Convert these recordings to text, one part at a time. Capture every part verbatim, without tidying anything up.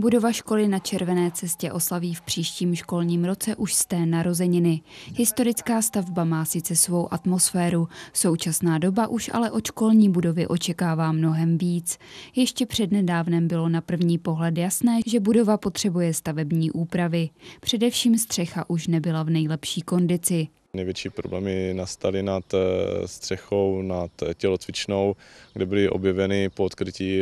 Budova školy na Červené cestě oslaví v příštím školním roce už sté narozeniny. Historická stavba má sice svou atmosféru, současná doba už ale od školní budovy očekává mnohem víc. Ještě přednedávnem bylo na první pohled jasné, že budova potřebuje stavební úpravy. Především střecha už nebyla v nejlepší kondici. Největší problémy nastaly nad střechou, nad tělocvičnou, kde byly objeveny po odkrytí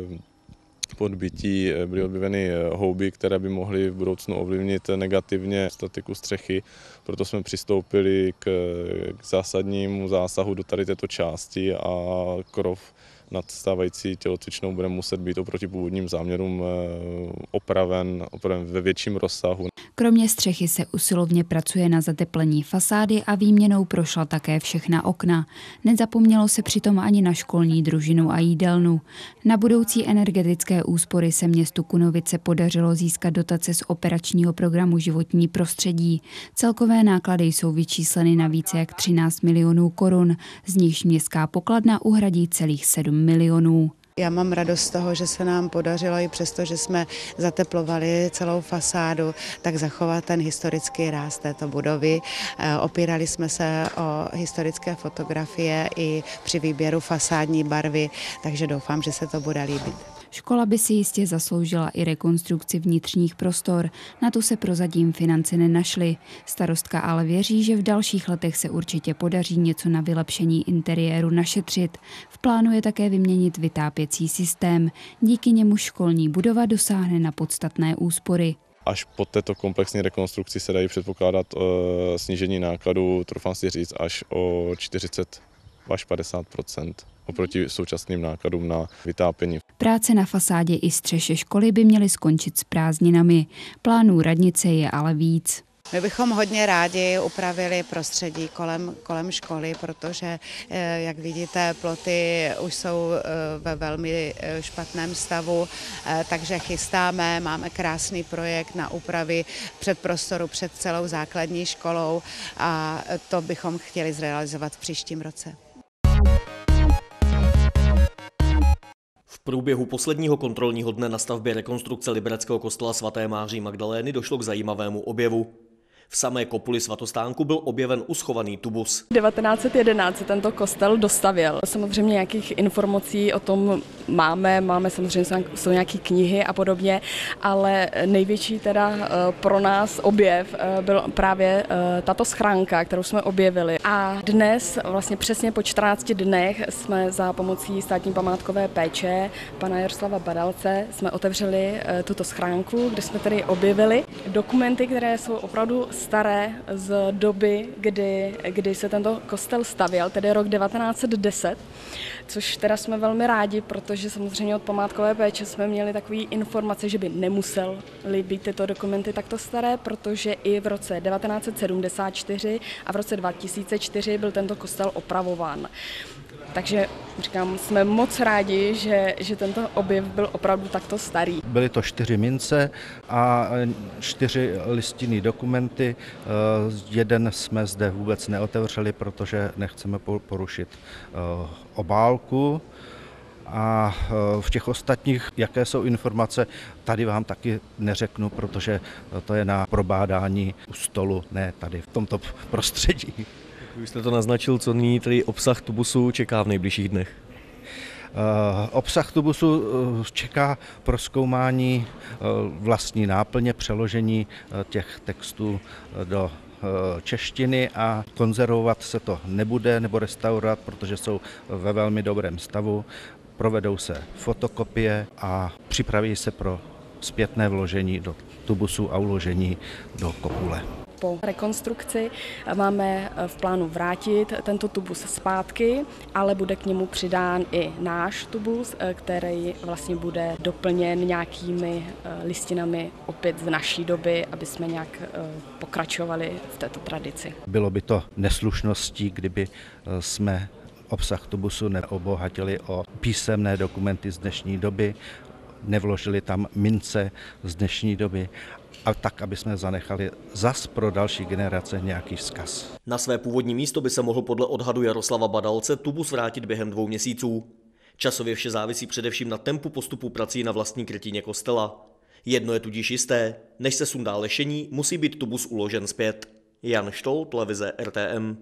podbytí byly objeveny houby, které by mohly v budoucnu ovlivnit negativně statiku střechy. Proto jsme přistoupili k, k zásadnímu zásahu do tady této části a krov nad stávající tělocvičnou bude muset být oproti původním záměrům opraven, opraven ve větším rozsahu. Kromě střechy se usilovně pracuje na zateplení fasády a výměnou prošla také všechna okna. Nezapomnělo se přitom ani na školní družinu a jídelnu. Na budoucí energetické úspory se městu Kunovice podařilo získat dotace z operačního programu Životní prostředí. Celkové náklady jsou vyčísleny na více jak třináct milionů korun, z nichž městská pokladna uhradí celých sedm milionů. Já mám radost z toho, že se nám podařilo i přesto, že jsme zateplovali celou fasádu, tak zachovat ten historický ráz této budovy. Opírali jsme se o historické fotografie i při výběru fasádní barvy, takže doufám, že se to bude líbit. Škola by si jistě zasloužila i rekonstrukci vnitřních prostor, na tu se prozatím finance nenašly. Starostka ale věří, že v dalších letech se určitě podaří něco na vylepšení interiéru našetřit. V plánu je také vyměnit vytápěcí systém, díky němu školní budova dosáhne na podstatné úspory. Až po této komplexní rekonstrukci se dají předpokládat uh, snížení nákladů, troufám si říct, až o čtyřicet až padesát procent. Oproti současným nákladům na vytápění. Práce na fasádě i střeše školy by měly skončit s prázdninami. Plánů radnice je ale víc. My bychom hodně rádi upravili prostředí kolem, kolem školy, protože, jak vidíte, ploty už jsou ve velmi špatném stavu, takže chystáme, máme krásný projekt na úpravy předprostoru před celou základní školou a to bychom chtěli zrealizovat v příštím roce. V průběhu posledního kontrolního dne na stavbě rekonstrukce libereckého kostela svaté Máří Magdalény došlo k zajímavému objevu. V samé kopuli svatostánku byl objeven uschovaný tubus. devatenáct set jedenáct se tento kostel dostavěl. Samozřejmě nějakých informací o tom máme, máme samozřejmě jsou nějaké knihy a podobně, ale největší teda pro nás objev byl právě tato schránka, kterou jsme objevili. A dnes, vlastně přesně po čtrnácti dnech, jsme za pomocí státní památkové péče pana Jaroslava Badalce jsme otevřeli tuto schránku, kde jsme tedy objevili dokumenty, které jsou opravdu staré z doby, kdy, kdy se tento kostel stavěl, tedy rok devatenáct set deset, což teda jsme velmi rádi, protože samozřejmě od památkové péče jsme měli takové informace, že by nemusely být tyto dokumenty takto staré, protože i v roce devatenáct set sedmdesát čtyři a v roce dva tisíce čtyři byl tento kostel opravován. Takže říkám, jsme moc rádi, že, že tento objev byl opravdu takto starý. Byly to čtyři mince a čtyři listinné dokumenty. Jeden jsme zde vůbec neotevřeli, protože nechceme porušit obálku. A v těch ostatních, jaké jsou informace, tady vám taky neřeknu, protože to je na probádání u stolu, ne tady v tomto prostředí. Už jste to naznačil, co nyní tedy obsah tubusu čeká v nejbližších dnech? Uh, obsah tubusu čeká prozkoumání uh, vlastní náplně, přeložení uh, těch textů do uh, češtiny a konzervovat se to nebude nebo restaurovat, protože jsou ve velmi dobrém stavu. Provedou se fotokopie a připraví se pro zpětné vložení do tubusu a uložení do kopule. Po rekonstrukci máme v plánu vrátit tento tubus zpátky, ale bude k němu přidán i náš tubus, který vlastně bude doplněn nějakými listinami opět z naší doby, aby jsme nějak pokračovali v této tradici. Bylo by to neslušností, kdyby jsme obsah tubusu neobohatili o písemné dokumenty z dnešní doby, nevložili tam mince z dnešní doby, a tak, aby jsme zanechali zas pro další generace nějaký vzkaz. Na své původní místo by se mohl podle odhadu Jaroslava Badalce tubus vrátit během dvou měsíců. Časově vše závisí především na tempu postupu prací na vlastní krytině kostela. Jedno je tudíž jisté, než se sundá lešení, musí být tubus uložen zpět. Jan Štol, televize R T M.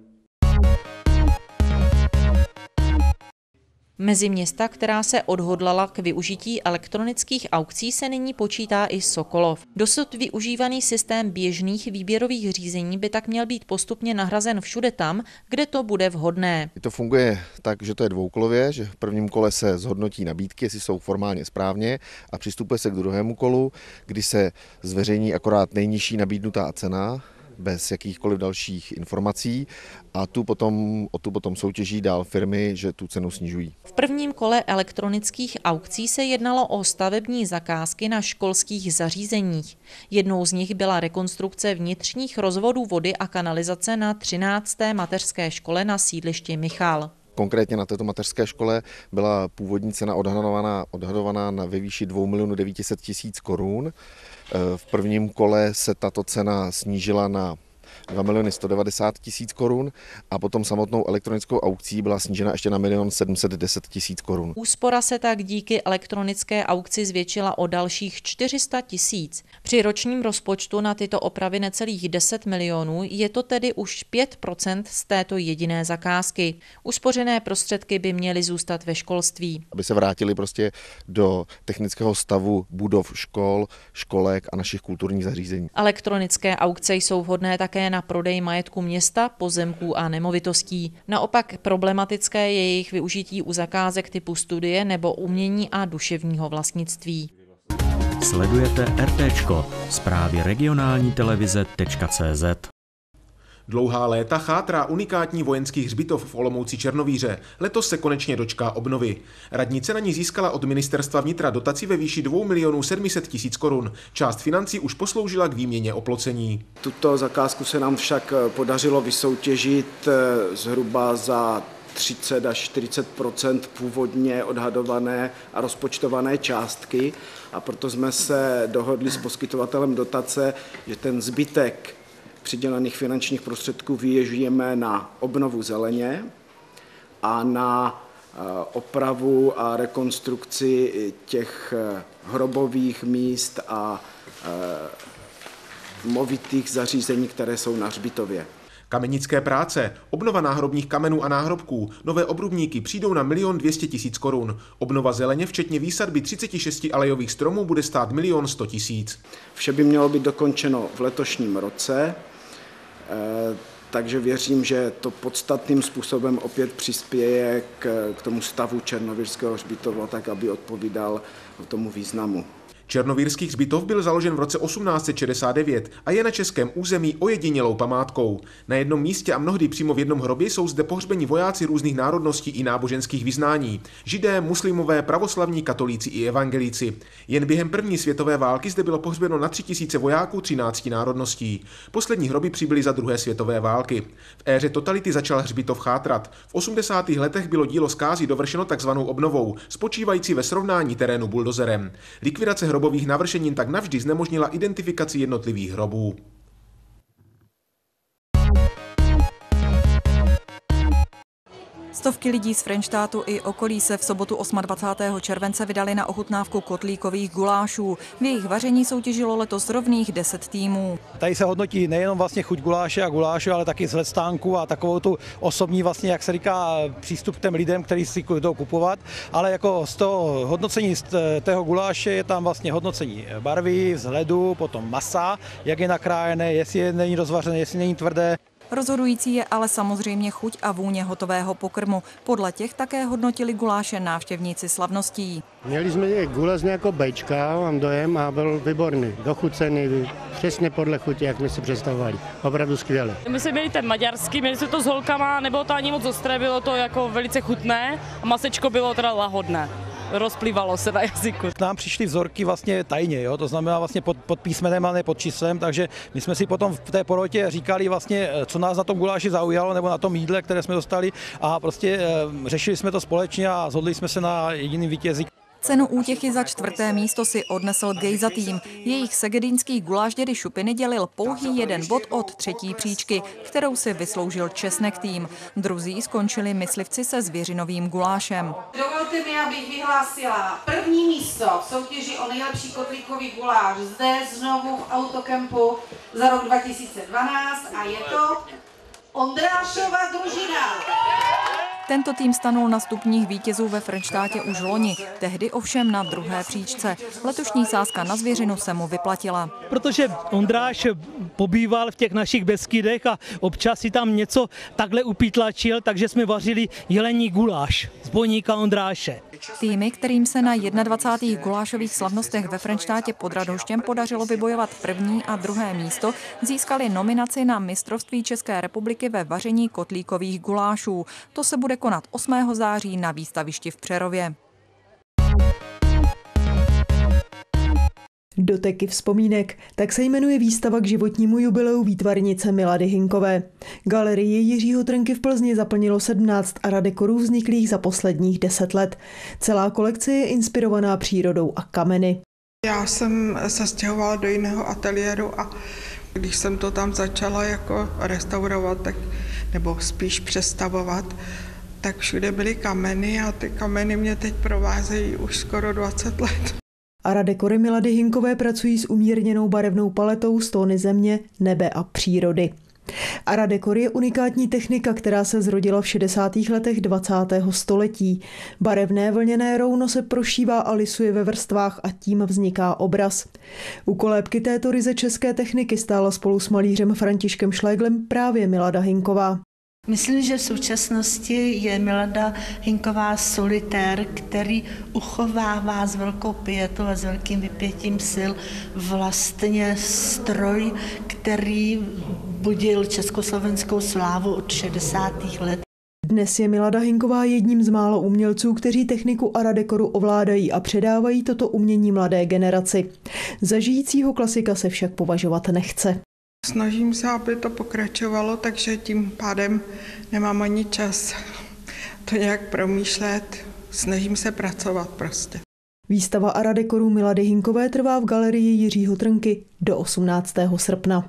Mezi města, která se odhodlala k využití elektronických aukcí, se nyní počítá i Sokolov. Dosud využívaný systém běžných výběrových řízení by tak měl být postupně nahrazen všude tam, kde to bude vhodné. To funguje tak, že to je dvoukolově, že v prvním kole se zhodnotí nabídky, jestli jsou formálně správně, a přistupuje se k druhému kolu, kdy se zveřejní akorát nejnižší nabídnutá cena, bez jakýchkoliv dalších informací, a tu potom, o tu potom soutěží dál firmy, že tu cenu snižují. V prvním kole elektronických aukcí se jednalo o stavební zakázky na školských zařízeních. Jednou z nich byla rekonstrukce vnitřních rozvodů vody a kanalizace na třinácté mateřské škole na sídlišti Michal. Konkrétně na této mateřské škole byla původní cena odhadovaná, odhadovaná na ve výši dvě miliony devět set tisíc korun. V prvním kole se tato cena snížila na dva miliony sto devadesát tisíc korun a potom samotnou elektronickou aukcí byla snížena ještě na milion sedm set deset tisíc korun. Úspora se tak díky elektronické aukci zvětšila o dalších čtyři sta tisíc. Při ročním rozpočtu na tyto opravy necelých deset milionů je to tedy už pět procent z této jediné zakázky. Uspořené prostředky by měly zůstat ve školství. Aby se vrátili prostě do technického stavu budov škol, školek a našich kulturních zařízení. Elektronické aukce jsou vhodné také na prodej majetku města, pozemků a nemovitostí. Naopak problematické je jejich využití u zakázek typu studie nebo umění a duševního vlastnictví. Sledujete RTčko, zprávy regionální televize tečka cé zet. Dlouhá léta chátrá unikátní vojenský hřbitov v Olomouci Černovíře. Letos se konečně dočká obnovy. Radnice na ní získala od ministerstva vnitra dotaci ve výši dvě miliony sedm set tisíc korun. Část financí už posloužila k výměně oplocení. Tuto zakázku se nám však podařilo vysoutěžit zhruba za třicet až čtyřicet procent původně odhadované a rozpočtované částky, a proto jsme se dohodli s poskytovatelem dotace, že ten zbytek přidělených finančních prostředků využijeme na obnovu zeleně a na opravu a rekonstrukci těch hrobových míst a movitých zařízení, které jsou na hřbitově. Kamenické práce, obnova náhrobních kamenů a náhrobků, nové obrubníky přijdou na milion dvě stě tisíc korun. Obnova zeleně, včetně výsadby třicet šest alejových stromů, bude stát milion sto tisíc. Vše by mělo být dokončeno v letošním roce, takže věřím, že to podstatným způsobem opět přispěje k, k tomu stavu černovířského hřbitova, tak aby odpovídal tomu významu. Černovýrský hřbitov byl založen v roce osmnáct set šedesát devět a je na českém území ojedinělou památkou. Na jednom místě a mnohdy přímo v jednom hrobě jsou zde pohřbeni vojáci různých národností i náboženských vyznání. Židé, muslimové, pravoslavní, katolíci i evangelíci. Jen během první světové války zde bylo pohřbeno na tři tisíce vojáků třinácti národností. Poslední hroby přibyly za druhé světové války. V éře totality začal hřbitov chátrat. V osmdesátých letech bylo dílo zkázy dovršeno takzvanou obnovou, spočívající ve srovnání terénu buldozerem. Likvidace hrobových navršenin tak navždy znemožnila identifikaci jednotlivých hrobů. Stovky lidí z Frenštátu i okolí se v sobotu dvacátého osmého července vydali na ochutnávku kotlíkových gulášů. V jejich vaření soutěžilo letos rovných deset týmů. Tady se hodnotí nejenom vlastně chuť guláše a guláše, ale taky vzhled stánku a takovou tu osobní vlastně, jak se říká, přístup k těm lidem, kteří si jdou kupovat, ale jako z toho hodnocení z tého guláše je tam vlastně hodnocení barvy, vzhledu, potom masa, jak je nakrájené, jestli není rozvařené, jestli není tvrdé. Rozhodující je ale samozřejmě chuť a vůně hotového pokrmu. Podle těch také hodnotili guláše návštěvníci slavností. Měli jsme guláš jako bejčka, mám dojem, a byl výborný, dochucený, přesně podle chuti, jak jsme si představovali. Opravdu skvěle. My jsme měli ten maďarský, měli jsme to s holkama, nebylo to ani moc ostré, bylo to jako velice chutné a masečko bylo teda lahodné. Rozplývalo se na jazyku. K nám přišly vzorky vlastně tajně, jo? To znamená vlastně pod, pod písmenem a ne pod číslem, takže my jsme si potom v té porotě říkali vlastně, co nás na tom guláši zaujalo nebo na tom jídle, které jsme dostali, a prostě e, řešili jsme to společně a shodli jsme se na jediným vítězi. Cenu útěchy za čtvrté místo si odnesl Gejza tým. Jejich segedínský guláš dědy Šupiny dělil pouhý jeden bod od třetí příčky, kterou si vysloužil Česnek tým. Druzí skončili myslivci se zvěřinovým gulášem. Dovolte mi, abych vyhlásila první místo v soutěži o nejlepší kotlíkový guláš zde znovu v autokempu za rok dva tisíce dvanáct a je to Ondrášova družina. Tento tým stanul na stupních vítězů ve Frenštátě už loni, tehdy ovšem na druhé příčce. Letošní sázka na zvěřinu se mu vyplatila. Protože Ondráš pobýval v těch našich Beskydech a občas si tam něco takhle upítlačil, takže jsme vařili jelení guláš z Boníka Ondráše. Týmy, kterým se na dvacátých prvních gulášových slavnostech ve Frenštátě pod Radhoštěm podařilo vybojovat první a druhé místo, získali nominaci na mistrovství České republiky ve vaření kotlíkových gulášů. To se bude konat osmého září na výstavišti v Přerově. Doteky vzpomínek, tak se jmenuje výstava k životnímu jubileu výtvarnice Milady Hinkové. Galerii Jiřího Trnky v Plzni zaplnilo sedmnáct aradekorů vzniklých za posledních deset let. Celá kolekce je inspirovaná přírodou a kameny. Já jsem se stěhovala do jiného ateliéru a když jsem to tam začala jako restaurovat, tak, nebo spíš přestavovat, tak všude byly kameny a ty kameny mě teď provázejí už skoro dvacet let. Aradekory Milady Hinkové pracují s umírněnou barevnou paletou z tóny země, nebe a přírody. Aradekor je unikátní technika, která se zrodila v šedesátých letech dvacátého století. Barevné vlněné rouno se prošívá a lisuje ve vrstvách a tím vzniká obraz. U kolébky této ryze české techniky stála spolu s malířem Františkem Šléglem právě Milada Hinková. Myslím, že v současnosti je Milada Hinková solitér, který uchovává s velkou pietou a s velkým vypětím sil vlastně stroj, který budil československou slávu od šedesátých let. Dnes je Milada Hinková jedním z málo umělců, kteří techniku aradekoru ovládají a předávají toto umění mladé generaci. Za žijícího klasika se však považovat nechce. Snažím se, aby to pokračovalo, takže tím pádem nemám ani čas to nějak promýšlet. Snažím se pracovat prostě. Výstava aradekorů Milady Hinkové trvá v galerii Jiřího Trnky do osmnáctého srpna.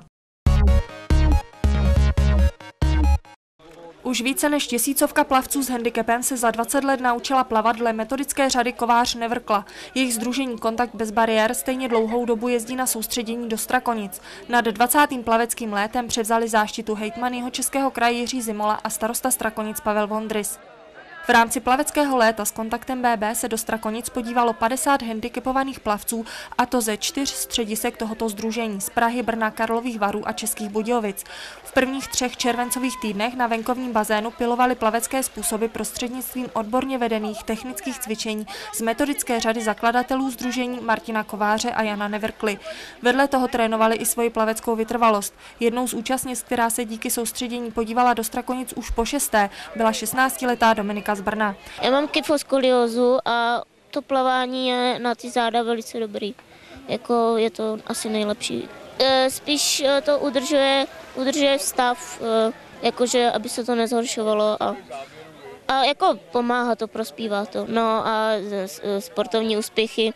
Už více než tisícovka plavců s handicapem se za dvacet let naučila plavat dle metodické řady Kovář Nevrkla. Jejich sdružení Kontakt bez bariér stejně dlouhou dobu jezdí na soustředění do Strakonic. Nad dvacátým plaveckým létem převzali záštitu hejtman Jihočeského kraje Jiří Zimola a starosta Strakonic Pavel Vondrys. V rámci plaveckého léta s Kontaktem bé bé se do Strakonic podívalo padesát handicapovaných plavců, a to ze čtyř středisek tohoto sdružení z Prahy, Brna, Karlových Varů a Českých Budějovic. V prvních třech červencových týdnech na venkovním bazénu pilovali plavecké způsoby prostřednictvím odborně vedených technických cvičení z metodické řady zakladatelů sdružení Martina Kováře a Jana Nevrkly. Vedle toho trénovali i svoji plaveckou vytrvalost. Jednou z účastnic, která se díky soustředění podívala do Strakonic už po šesté, byla šestnáctiletá Dominika z Brna. Já mám kyfoskoliózu a to plavání je na ty záda velice dobrý. Jako je to asi nejlepší. Spíš to udržuje, udržuje stav, jakože aby se to nezhoršovalo a, a jako pomáhá to, prospívá to. No a sportovní úspěchy,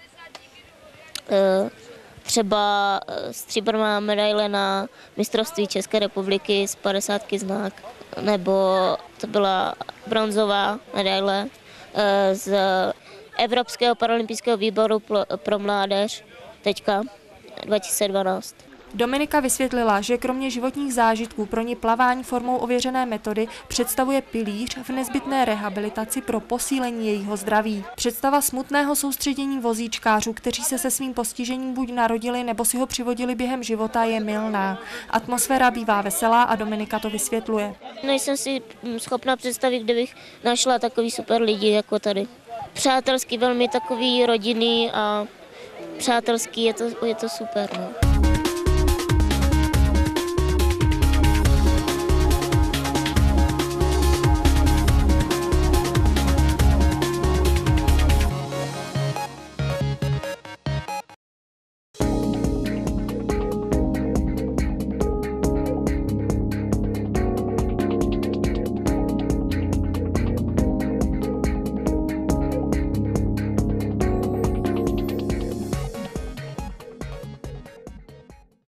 třeba stříbrná medaile na mistrovství České republiky z padesátky znak, nebo to byla bronzová medaile z Evropského paralympijského výboru pro mládež teďka dva tisíce dvanáct. Dominika vysvětlila, že kromě životních zážitků pro ní plavání formou ověřené metody představuje pilíř v nezbytné rehabilitaci pro posílení jejího zdraví. Představa smutného soustředění vozíčkářů, kteří se se svým postižením buď narodili nebo si ho přivodili během života, je mylná. Atmosféra bývá veselá a Dominika to vysvětluje. Nejsem si schopna představit, kdybych našla takový super lidi jako tady. Přátelský, velmi takový rodinný a přátelský, je to, je to super. No.